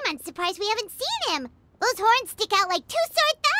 I'm surprised we haven't seen him. Those horns stick out like two sore